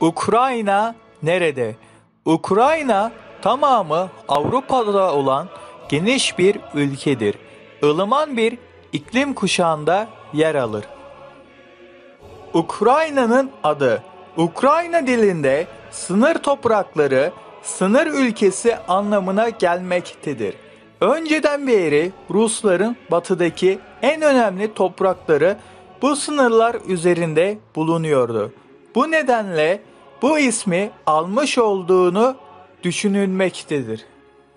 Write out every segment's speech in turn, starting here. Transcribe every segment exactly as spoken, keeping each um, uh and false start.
Ukrayna nerede? Ukrayna tamamı Avrupa'da olan geniş bir ülkedir. Ilıman bir iklim kuşağında yer alır. Ukrayna'nın adı, Ukrayna dilinde sınır toprakları, sınır ülkesi anlamına gelmektedir. Önceden beri Rusların batıdaki en önemli toprakları bu sınırlar üzerinde bulunuyordu. Bu nedenle bu ismi almış olduğunu düşünülmektedir.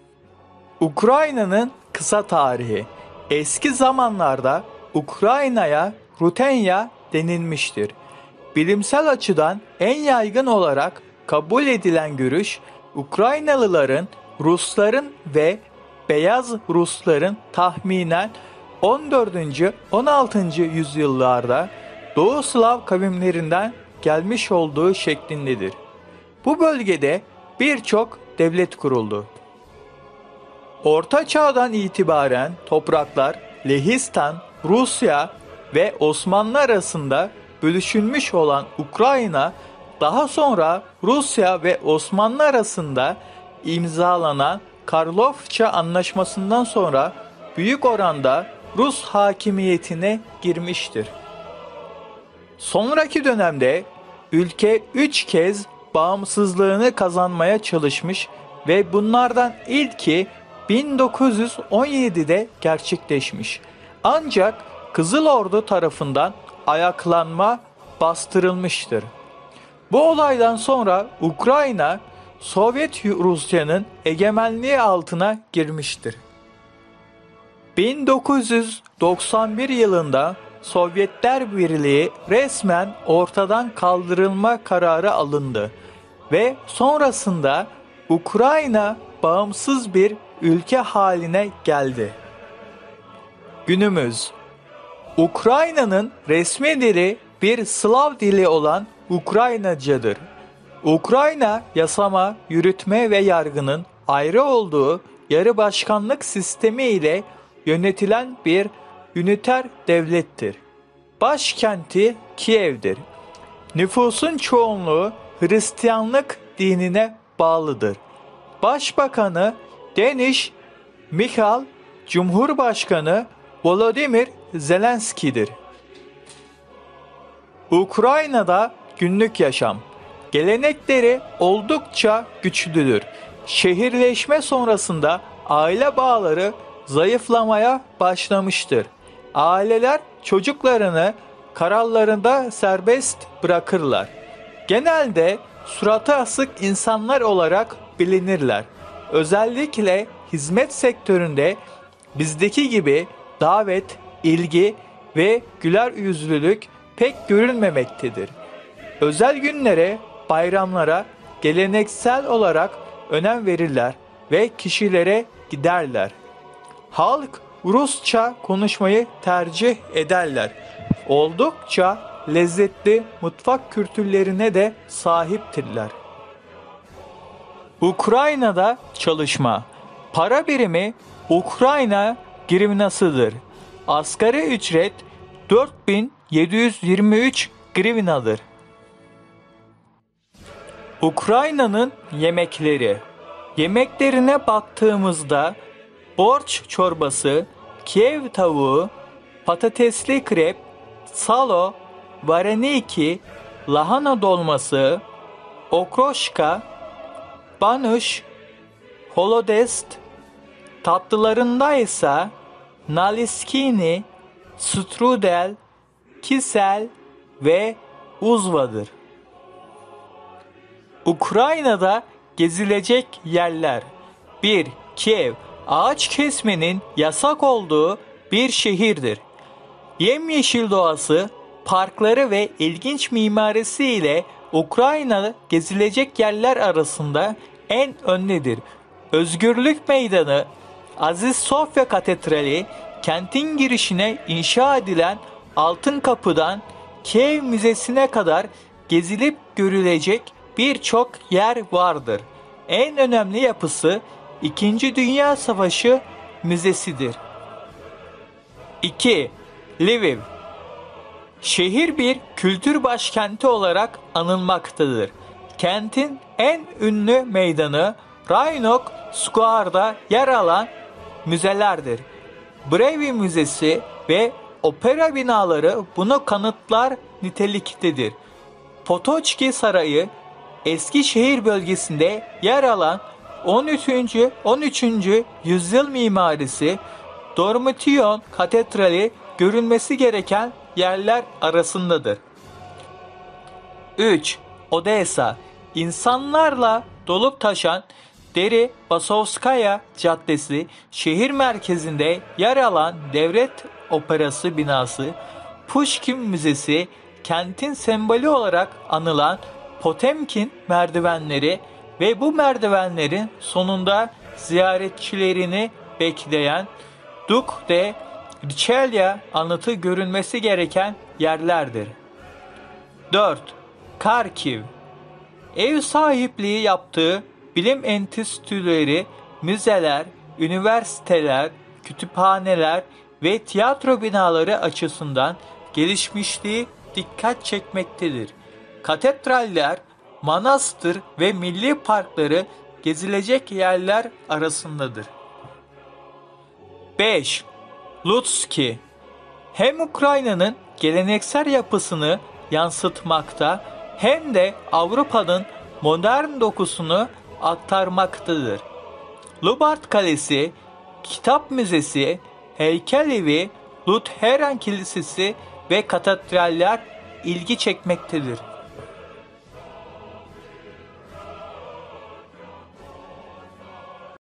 Ukrayna'nın kısa tarihi. Eski zamanlarda Ukrayna'ya Rutenya denilmiştir. Bilimsel açıdan en yaygın olarak kabul edilen görüş, Ukraynalıların Rusların ve Beyaz Rusların tahminen on dördüncü on altıncı yüzyıllarda Doğu Slav kavimlerinden gelmiş olduğu şeklindedir. Bu bölgede birçok devlet kuruldu. Orta Çağ'dan itibaren topraklar Lehistan, Rusya ve Osmanlı arasında bölüşülmüş olan Ukrayna, daha sonra Rusya ve Osmanlı arasında imzalanan Karlofça Anlaşması'ndan sonra büyük oranda Rus hakimiyetine girmiştir. Sonraki dönemde ülke üç kez bağımsızlığını kazanmaya çalışmış ve bunlardan ilki bin dokuz yüz on yedi'de gerçekleşmiş. Ancak Kızıl Ordu tarafından ayaklanma bastırılmıştır. Bu olaydan sonra Ukrayna, Sovyet Rusya'nın egemenliği altına girmiştir. bin dokuz yüz doksan bir yılında Sovyetler Birliği resmen ortadan kaldırılma kararı alındı ve sonrasında Ukrayna bağımsız bir ülke haline geldi. Günümüz Ukrayna'nın resmi dili bir Slav dili olan Ukraynacadır. Ukrayna yasama, yürütme ve yargının ayrı olduğu yarı başkanlık sistemi ile yönetilen bir üniter devlettir. Başkenti Kiev'dir. Nüfusun çoğunluğu Hristiyanlık dinine bağlıdır. Başbakanı Denis Mihal, Cumhurbaşkanı Volodymyr Zelenski'dir. Ukrayna'da günlük yaşam. Gelenekleri oldukça güçlüdür. Şehirleşme sonrasında aile bağları zayıflamaya başlamıştır. Aileler çocuklarını kararlarında serbest bırakırlar. Genelde suratı asık insanlar olarak bilinirler. Özellikle hizmet sektöründe bizdeki gibi davet, ilgi ve güler yüzlülük pek görülmemektedir. Özel günlere, bayramlara geleneksel olarak önem verirler ve kişilere giderler. Halk Rusça konuşmayı tercih ederler. Oldukça lezzetli mutfak kültürlerine de sahiptirler. Ukrayna'da çalışma. Para birimi Ukrayna grivnasıdır. Asgari ücret dört bin yedi yüz yirmi üç grivnadır. Ukrayna'nın yemekleri. Yemeklerine baktığımızda borç çorbası, Kiev tavuğu, patatesli krep, salo, vareniki, lahana dolması, okroşka, banuş, holodest, tatlılarında ise naliskini, strudel, kisel ve uzvadır. Ukrayna'da gezilecek yerler. bir. Kiev, ağaç kesmenin yasak olduğu bir şehirdir. Yemyeşil doğası, parkları ve ilginç mimarisi ile Ukrayna gezilecek yerler arasında en öndedir. Özgürlük Meydanı, Aziz Sofya Katedrali, kentin girişine inşa edilen Altın Kapı'dan Kiev Müzesi'ne kadar gezilip görülecek birçok yer vardır. En önemli yapısı İkinci Dünya Savaşı Müzesi'dir. iki. Lviv. Şehir bir kültür başkenti olarak anılmaktadır. Kentin en ünlü meydanı Rhinok Square'da yer alan müzelerdir. Brevi Müzesi ve opera binaları bunu kanıtlar niteliktedir. Potoçki Sarayı, Eskişehir bölgesinde yer alan on üçüncü. on üçüncü yüzyıl mimarisi, Dormition Katedrali görülmesi gereken yerler arasındadır. üç. Odessa, insanlarla dolup taşan Deri Basovskaya Caddesi, şehir merkezinde yer alan devlet operası binası, Pushkin Müzesi, kentin sembolü olarak anılan Potemkin merdivenleri ve bu merdivenlerin sonunda ziyaretçilerini bekleyen Duc de Richelieu anıtı görülmesi gereken yerlerdir. dört. Karkiv, ev sahipliği yaptığı bilim enstitüleri, müzeler, üniversiteler, kütüphaneler ve tiyatro binaları açısından gelişmişliği dikkat çekmektedir. Katedraller, manastır ve milli parkları gezilecek yerler arasındadır. beş. Lutski, hem Ukrayna'nın geleneksel yapısını yansıtmakta hem de Avrupa'nın modern dokusunu aktarmaktadır. Lubart Kalesi, Kitap Müzesi, Heykelevi, Lutheran Kilisesi ve katedraller ilgi çekmektedir.